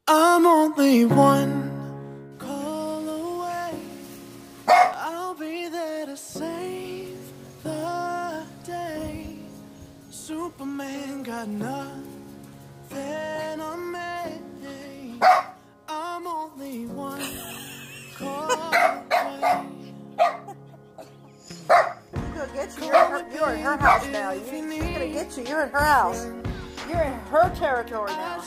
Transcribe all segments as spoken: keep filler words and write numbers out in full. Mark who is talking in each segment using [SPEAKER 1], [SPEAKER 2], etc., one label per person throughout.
[SPEAKER 1] I'm only one call away. I'll be there to save the day. Superman got nothing on me. I'm only one call away.
[SPEAKER 2] She's gonna get you. You're, her, you're in her house now. You, she's gonna get you. You're in her house. You're in her territory now.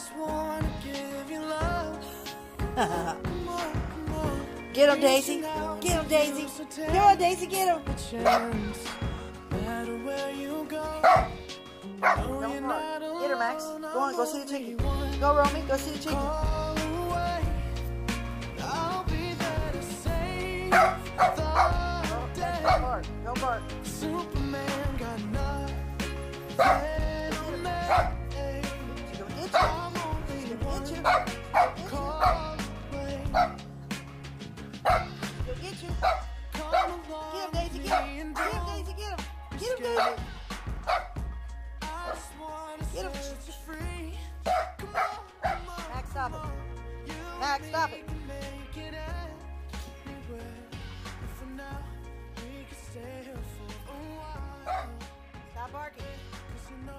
[SPEAKER 2] Get him, Daisy. Get him, Daisy. Come on, Daisy. Get him. Don't bark. Get her, Max. Go on. Go see the chicken. Go, Romy. Go see the chicken. Go bark. Go bark.
[SPEAKER 1] Superman got nothing.
[SPEAKER 2] She's gonna get you. She's gonna get you. She's gonna get you. Get him, Daisy. Get him. Get him, Daisy. Get him. Get him, Daisy. Get him. Max, stop it. Max, stop it. Stop barking.